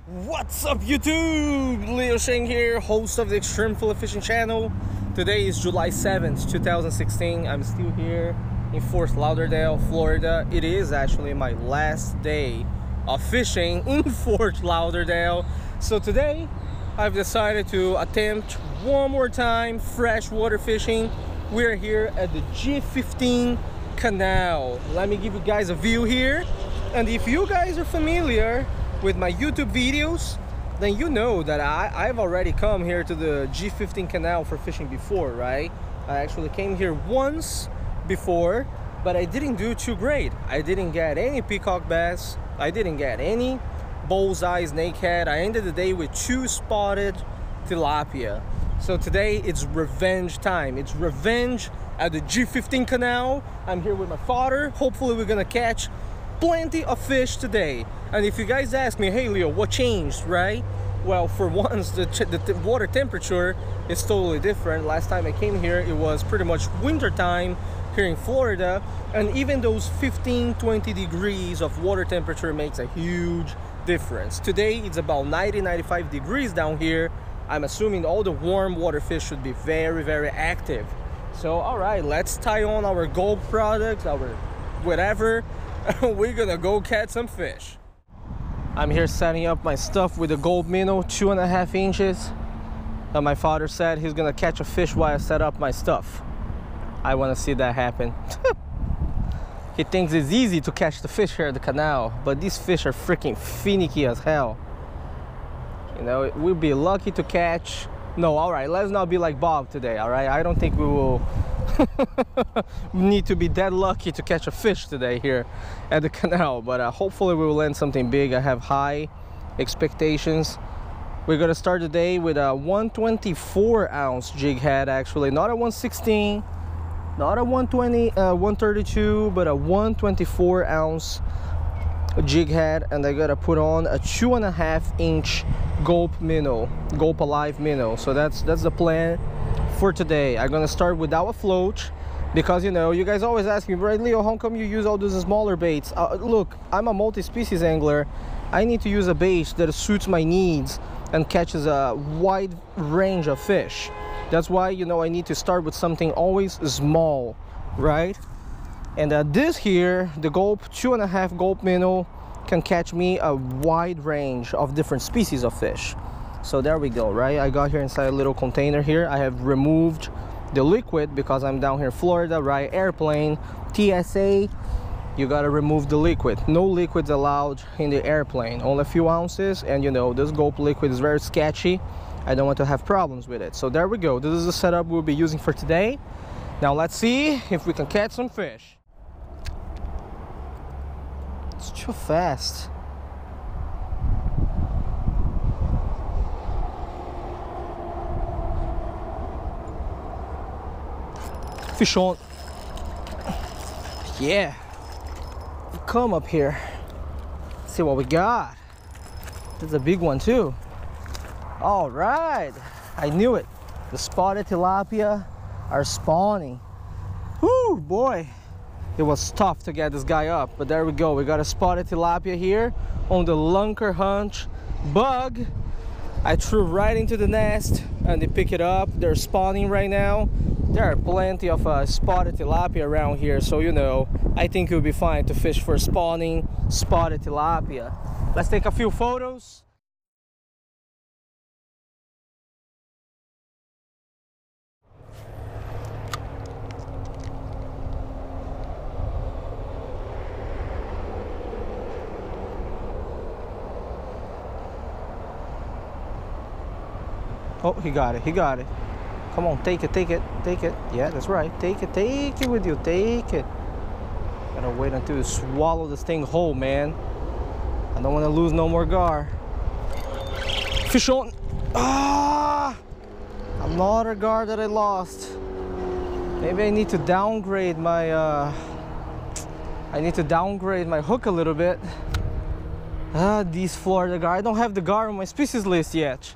What's up YouTube? Leo Sheng here, host of the ExtremePhillyFishing channel. Today is July 7th, 2016. I'm still here in Fort Lauderdale, Florida. It is actually my last day of fishing in Fort Lauderdale. So today I've decided to attempt one more time freshwater fishing. We're here at the G-15 Canal. Let me give you guys a view here. And if you guys are familiar with my YouTube videos, then you know that I've already come here to the G-15 Canal for fishing before, right? I actually came here once before, but I didn't do too great. I didn't get any peacock bass. I didn't get any bullseye snakehead. I ended the day with 2 spotted tilapia. So today it's revenge time. It's revenge at the G-15 Canal. I'm here with my father. Hopefully we're gonna catch plenty of fish today. And if you guys ask me, hey Leo, what changed, right? Well, for once, the water temperature is totally different. Last time I came here, it was pretty much winter time here in Florida, and even those 15-20 degrees of water temperature makes a huge difference. Today it's about 90-95 degrees down here. I'm assuming all the warm water fish should be very active. So all right, let's tie on our gulp products, our whatever. We're gonna go catch some fish. I'm here setting up my stuff with a gulp minnow, 2.5 inches. And my father said he's gonna catch a fish while I set up my stuff. I wanna see that happen. He thinks it's easy to catch the fish here at the canal, but these fish are freaking finicky as hell. You know, we'll be lucky to catch. No, all right, let's not be like Bob today, all right? I don't think we will need to be that lucky to catch a fish today here at the canal, but hopefully we will land something big. I have high expectations. We're gonna start the day with a 124 ounce jig head, actually, not a 116, not a 120, 132, but a 124 ounce jig head, and I gotta put on a 2.5 inch gulp minnow, gulp alive minnow. So that's the plan for today. I'm gonna start without a float because, you know, you guys always ask me, right, Leo, how come you use all those smaller baits? Look, I'm a multi-species angler. I need to use a bait that suits my needs and catches a wide range of fish. That's why, you know, I need to start with something always small, right? And this here, the gulp 2.5 gulp minnow, can catch me a wide range of different species of fish. So there we go, right? I got here inside a little container here. I have removed the liquid because I'm down here in Florida, right? Airplane, TSA, you gotta remove the liquid. No liquids allowed in the airplane, only a few ounces. And you know, this gulp liquid is very sketchy. I don't want to have problems with it. So there we go. This is the setup we'll be using for today. Now let's see if we can catch some fish. It's too fast. Fish on. Yeah. Come up here. See what we got. This is a big one too. All right. I knew it. The spotted tilapia are spawning. Whoo, boy. It was tough to get this guy up, but there we go. We got a spotted tilapia here on the lunker hunch bug. I threw right into the nest and they pick it up. They're spawning right now. There are plenty of spotted tilapia around here, so you know, I think it'll be fine to fish for spawning spotted tilapia. Let's take a few photos. Oh, he got it, he got it. Come on, take it, take it, take it. Yeah, that's right. Take it with you, take it. Gotta wait until you swallow this thing whole, man. I don't want to lose no more gar. Fish on. Ah! Another gar that I lost. Maybe I need to downgrade my, hook a little bit. These Florida Gar. I don't have the gar on my species list yet.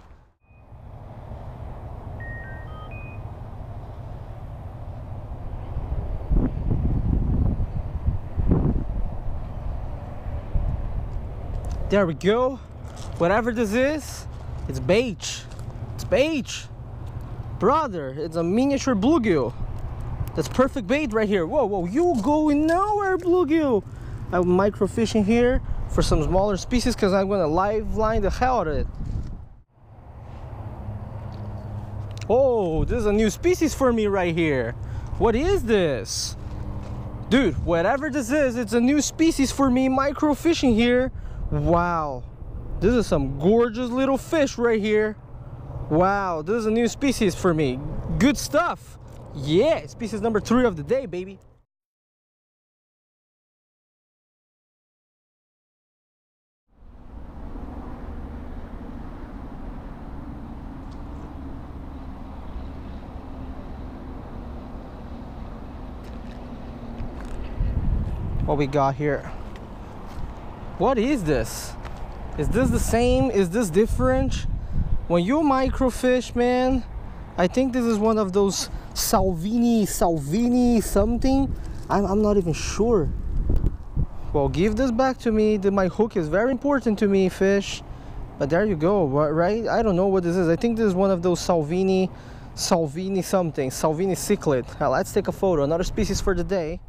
There we go. Whatever this is, it's bait. It's bait. Brother, it's a miniature bluegill. That's perfect bait right here. Whoa, whoa, you going nowhere, bluegill. I'm microfishing here for some smaller species because I'm gonna live line the hell out of it. Oh, this is a new species for me right here. What is this? Dude, whatever this is, it's a new species for me microfishing here. Wow, this is some gorgeous little fish right here. Wow, this is a new species for me. Good stuff. Yeah, species number 3 of the day, baby. What we got here? What is this? Is this the same? Is this different? When you microfish, man, I think this is one of those Salvini something. I'm not even sure. Well, give this back to me. My hook is very important to me, fish. But there you go, right? I don't know what this is. I think this is one of those Salvini something, Salvini cichlid. Let's take a photo. Another species for the day.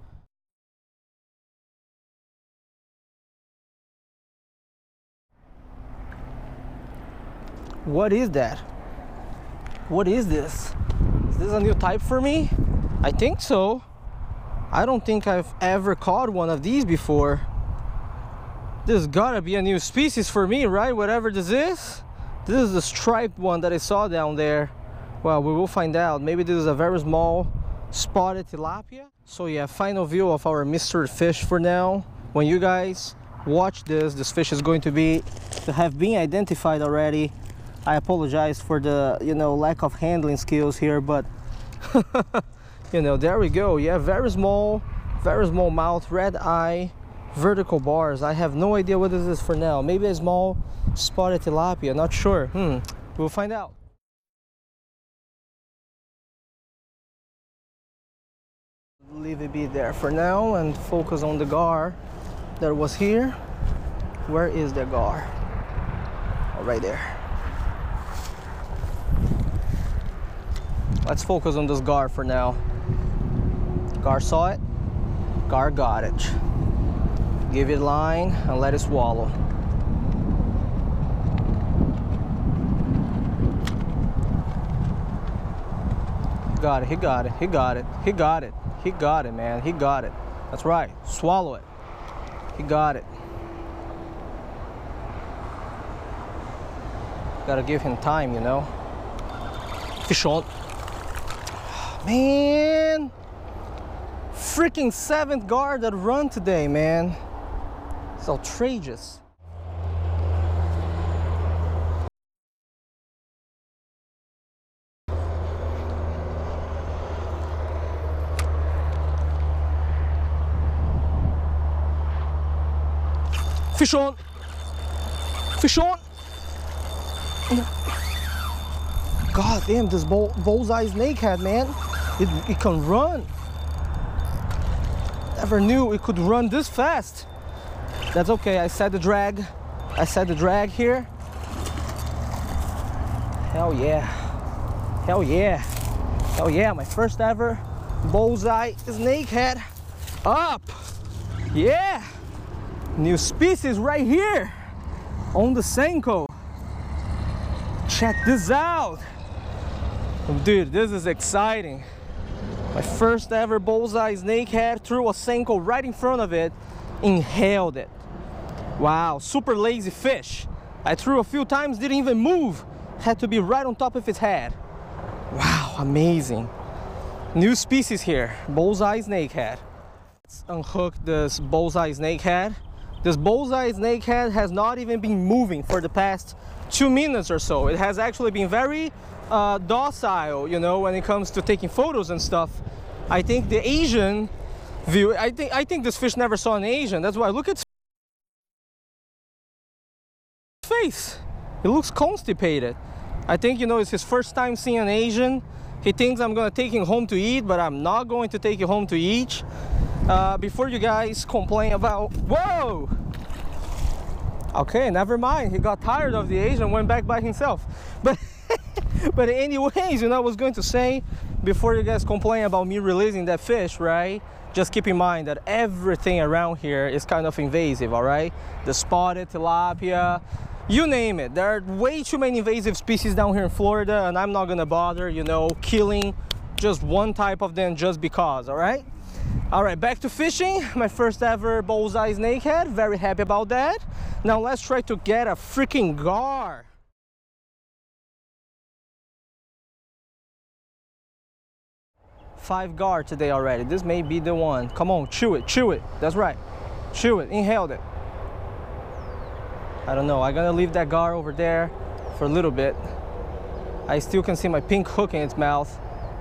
What is that? What is this? Is this a new type for me? I think so. I don't think I've ever caught one of these before. This gotta be a new species for me, right? Whatever this is. This is the striped one that I saw down there. Well, we will find out. Maybe this is a very small spotted tilapia. So yeah, final view of our mystery fish for now. When you guys watch this fish is going to have been identified already. I apologize for the, lack of handling skills here, but there we go. Yeah, very small mouth, red eye, vertical bars. I have no idea what this is for now. Maybe a small spotted tilapia, not sure. We'll find out. Leave it be there for now and focus on the gar that was here. Where is the gar? Oh, right there. Let's focus on this gar for now. Gar saw it, gar got it. Give it line and let it swallow. Got it, he got it, he got it, he got it, he got it, man, he got it. That's right, swallow it. He got it. Gotta give him time, Fish on. Man, freaking 7th gar that run today, man. It's outrageous. Fish on. Fish on. God damn, this bullseye snakehead, man. It can run. Never knew it could run this fast. That's okay. I set the drag here. Hell yeah. Hell yeah. Hell yeah. My first ever bullseye snakehead up. Yeah. New species right here on the Senko. Check this out. Dude, this is exciting. My first ever bullseye snakehead, threw a Senko right in front of it, inhaled it. Wow, super lazy fish. I threw a few times, didn't even move. Had to be right on top of its head. Wow, amazing. New species here, bullseye snakehead. Let's unhook this bullseye snakehead. This bullseye snakehead has not even been moving for the past 2 minutes or so. It has actually been very docile, when it comes to taking photos and stuff. I think the Asian view, I think this fish never saw an Asian. That's why, look at his face. He looks constipated. I think, it's his first time seeing an Asian. He thinks I'm gonna take him home to eat, but I'm not going to take him home to eat. Before you guys complain about, whoa! Okay, never mind. He got tired of the age and went back by himself. But but anyways, you know, I was going to say, before you guys complain about me releasing that fish, right? Just keep in mind that everything around here is kind of invasive, all right? The spotted tilapia, you name it. There are way too many invasive species down here in Florida, and I'm not gonna bother, you know, killing just one type of them just because, all right? All right, back to fishing. My first ever bullseye snakehead. Very happy about that. Now let's try to get a freaking gar. Five gar today already. This may be the one. Come on, chew it, chew it. That's right. Chew it, inhale it. I don't know, I'm gonna leave that gar over there for a little bit. I still can see my pink hook in its mouth.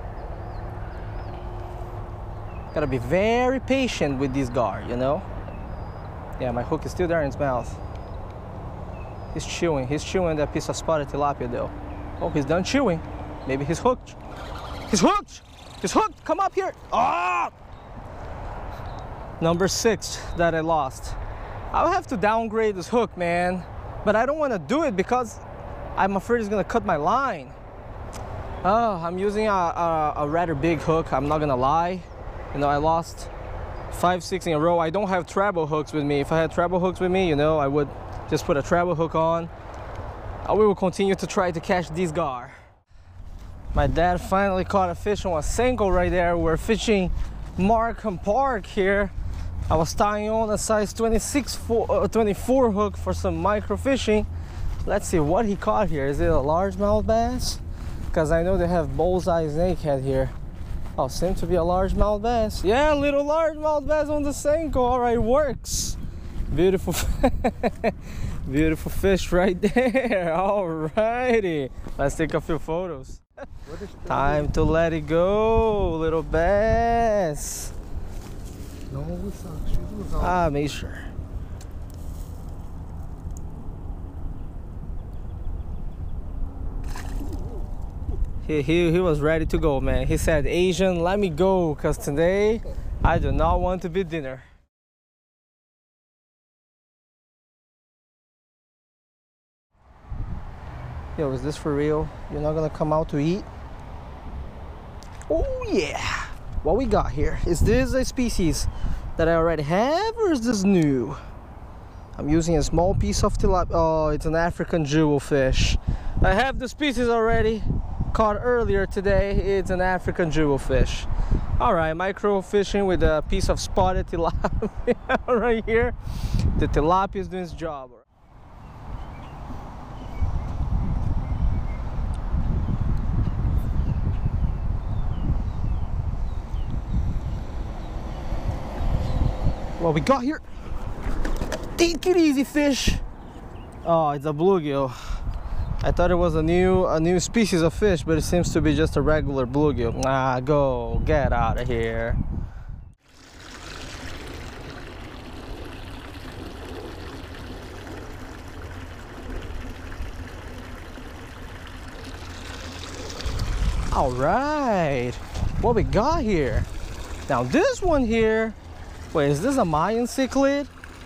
Gotta be very patient with this gar, you know? Yeah, my hook is still there in its mouth. He's chewing that piece of spotted tilapia though. Oh, he's done chewing. Maybe he's hooked. He's hooked! He's hooked, come up here. Ah! Number 6 that I lost. I'll have to downgrade this hook, man. But I don't wanna do it because I'm afraid it's gonna cut my line. Oh, I'm using a rather big hook, I'm not gonna lie. You know, I lost 5, 6 in a row. I don't have treble hooks with me. If I had treble hooks with me, you know, I would just put a treble hook on. We will continue to try to catch this gar. My dad finally caught a fish on a Senko right there. We're fishing Markham Park here. I was tying on a size 24 hook for some micro fishing. Let's see what he caught here. Is it a largemouth bass? Because I know they have bullseye snakehead here. Oh, seems to be a largemouth bass. Yeah, little largemouth bass on the Senko. All right, works. Beautiful, beautiful fish right there. All righty, let's take a few photos. Time to let it go, little bass. Ah, make sure. He was ready to go, man. He said, Asian, let me go, because today I do not want to be dinner. Yo, is this for real? You're not gonna come out to eat? Oh yeah! What we got here? Is this a species that I already have, or is this new? I'm using a small piece of tilapia. Oh, it's an African jewelfish. I have the species already. Caught earlier today. It's an African jewelfish. All right, micro fishing with a piece of spotted tilapia right here. The tilapia is doing its job. What we got here? Take it easy, fish. Oh, it's a bluegill. I thought it was a new species of fish, but it seems to be just a regular bluegill. Ah, go, get out of here. All right, what we got here? Now this one here, wait, is this a Mayan cichlid?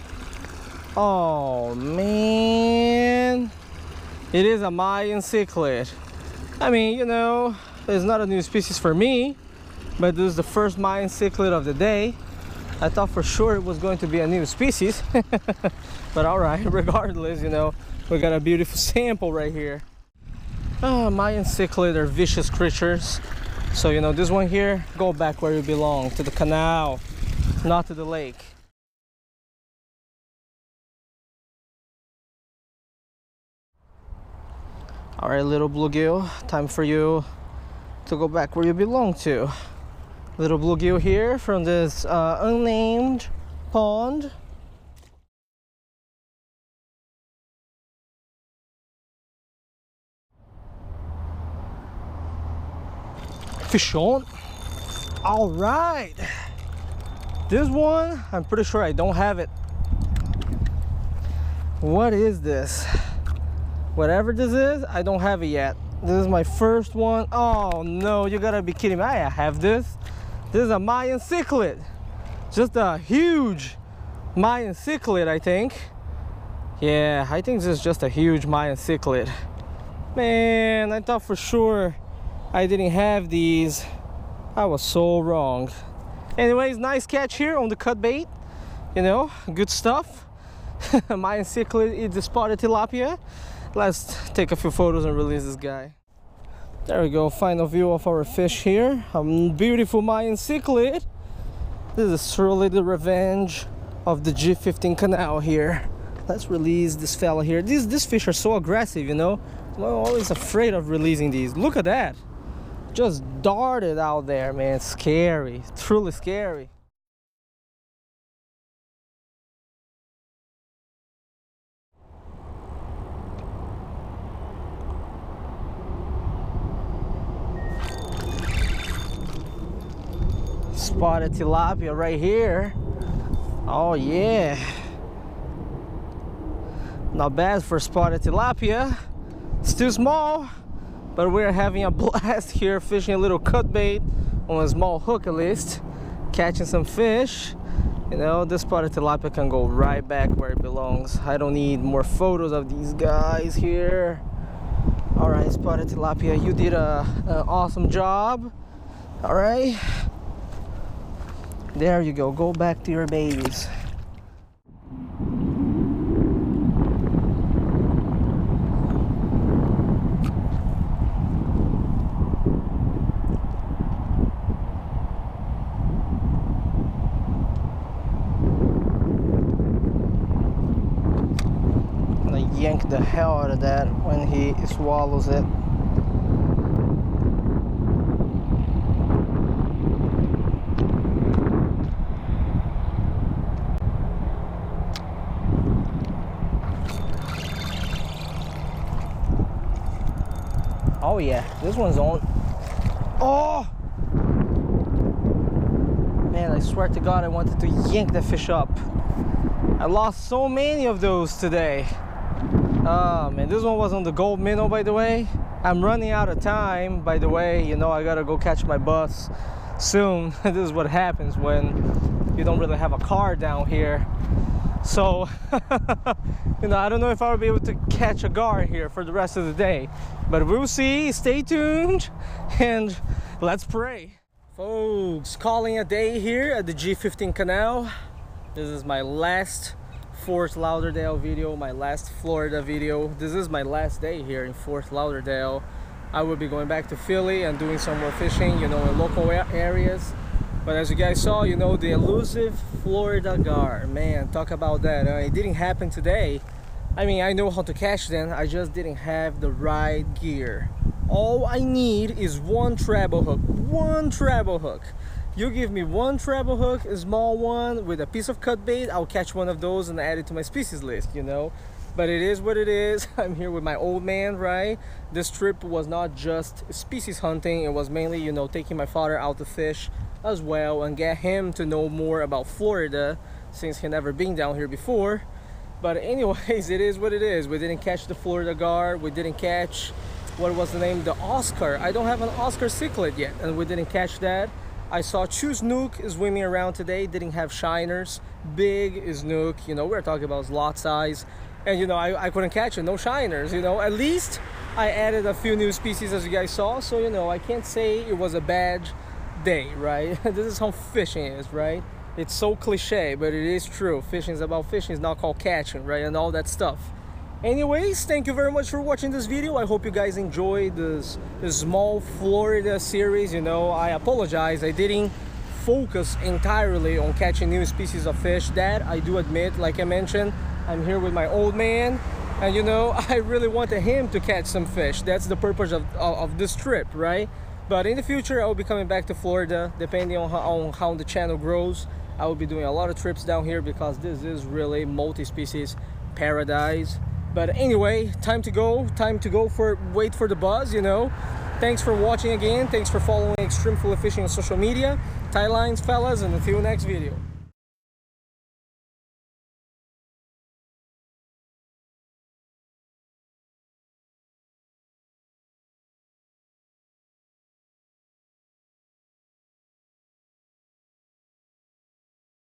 Oh man. It is a Mayan cichlid. I mean, you know, it's not a new species for me, but this is the first Mayan cichlid of the day. I thought for sure it was going to be a new species. But all right, regardless, you know, we got a beautiful sample right here. Mayan cichlid are vicious creatures. So, you know, this one here, go back where you belong, to the canal, not to the lake. All right, little bluegill, time for you to go back where you belong to. Little bluegill here from this unnamed pond. Fish on. All right. This one, I'm pretty sure I don't have it. What is this? Whatever this is, I don't have it yet. This is my first one. Oh no, you gotta be kidding me. I have this. This is a Mayan cichlid. Just a huge Mayan cichlid, I think. Yeah, I think this is just a huge Mayan cichlid. Man, I thought for sure I didn't have these. I was so wrong. Anyways, nice catch here on the cut bait. You know, good stuff. Mayan cichlid is the spotted tilapia. Let's take a few photos and release this guy. There we go, final view of our fish here. A beautiful Mayan cichlid. This is truly the revenge of the G-15 Canal here. Let's release this fella here. These fish are so aggressive, you know. I'm always afraid of releasing these. Look at that. Just darted out there, man. Scary, truly scary. Spotted tilapia right here. Oh yeah, not bad for spotted tilapia. Still small, but we're having a blast here fishing a little cut bait on a small hook, at least catching some fish. You know, this spotted tilapia can go right back where it belongs. I don't need more photos of these guys here. All right, spotted tilapia, you did an awesome job. All right, there you go. Go back to your babies. Yank the hell out of that when he swallows it. Oh yeah, this one's on. Oh man, I swear to God, I wanted to yank the fish up. I lost so many of those today. Oh man, this one was on the gold minnow, by the way. I'm running out of time, by the way. You know, I gotta go catch my bus soon. This is what happens when you don't really have a car down here. So, you know, I don't know if I'll be able to catch a gar here for the rest of the day. But we'll see. Stay tuned and let's pray. Folks, calling a day here at the G-15 Canal. This is my last Fort Lauderdale video, my last Florida video. This is my last day here in Fort Lauderdale. I will be going back to Philly and doing some more fishing, you know, in local areas. But as you guys saw, you know, the elusive Florida Gar, man, talk about that. It didn't happen today. I mean, I know how to catch them, I just didn't have the right gear. All I need is one treble hook, one treble hook. You give me one treble hook, a small one with a piece of cut bait, I'll catch one of those and add it to my species list, you know. But it is what it is. I'm here with my old man, right? This trip was not just species hunting, it was mainly, you know, taking my father out to fish as well and get him to know more about Florida since he never been down here before. But anyways, it is what it is. We didn't catch the Florida Gar, we didn't catch, what was the name? The Oscar. I don't have an Oscar cichlid yet, and we didn't catch that. I saw two snook swimming around today, didn't have shiners. Big snook, you know, we're talking about lot size. And you know, I couldn't catch it, no shiners, you know. At least I added a few new species as you guys saw, so you know, I can't say it was a bad day, right? This is how fishing is, right? It's so cliche, but it is true. Fishing is about fishing, it's not called catching, right? And all that stuff. Anyways, thank you very much for watching this video. I hope you guys enjoyed this small Florida series. You know, I apologize, I didn't focus entirely on catching new species of fish. That I do admit, like I mentioned, I'm here with my old man, and you know, I really wanted him to catch some fish. That's the purpose of this trip, right? But in the future, I will be coming back to Florida, depending on how the channel grows. I will be doing a lot of trips down here because this is really multi-species paradise. But anyway, time to go for wait for the buzz, you know. Thanks for watching again. Thanks for following Extreme Philly Fishing on social media. Tie lines, fellas, and until next video.